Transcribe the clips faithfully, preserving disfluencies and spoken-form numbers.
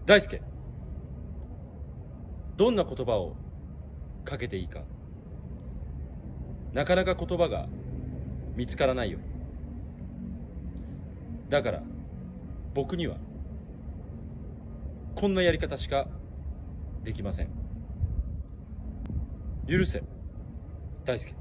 大輔、どんな言葉をかけていいかなかなか言葉が見つからないよ。だから僕にはこんなやり方しかできません。許せ大輔。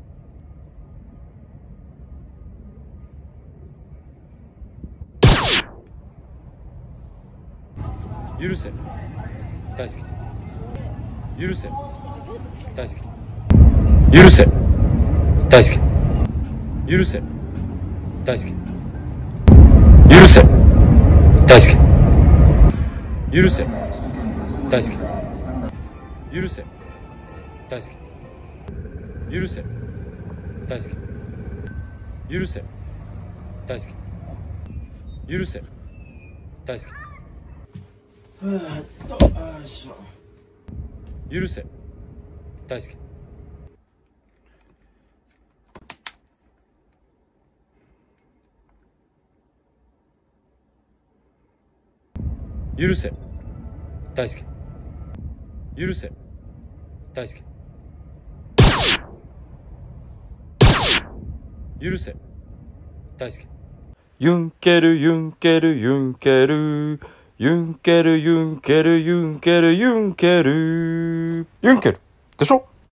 許せ大輔。許せ大輔。許せ大輔。許せ大輔。許せ大輔。許せ大輔。許せ大輔。許せ大輔。許せ大輔。許せ大輔。 えーっと、よいしょ。 許せ大輔。許せ大輔。許せ大輔。許せ大輔。 ユンケルユンケルユンケルユンケルユンケルユンケルユンケルユンケルでしょ。